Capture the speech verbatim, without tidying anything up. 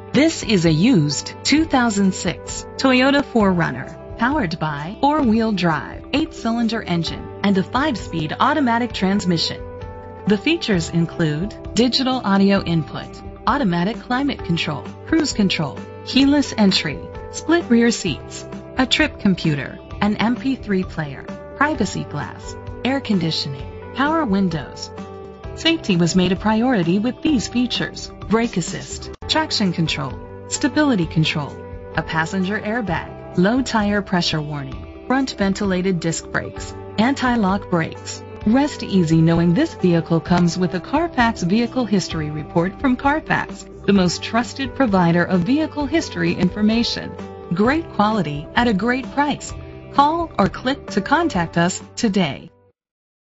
This is a used two thousand six Toyota four runner, powered by four-wheel drive, eight-cylinder engine, and a five-speed automatic transmission. The features include digital audio input, automatic climate control, cruise control, keyless entry, split rear seats, a trip computer, an M P three player, privacy glass, air conditioning, power windows. Safety was made a priority with these features: brake assist, traction control, stability control, a passenger airbag, low tire pressure warning, front ventilated disc brakes, anti-lock brakes. Rest easy knowing this vehicle comes with a Carfax Vehicle History Report from Carfax, the most trusted provider of vehicle history information. Great quality at a great price. Call or click to contact us today.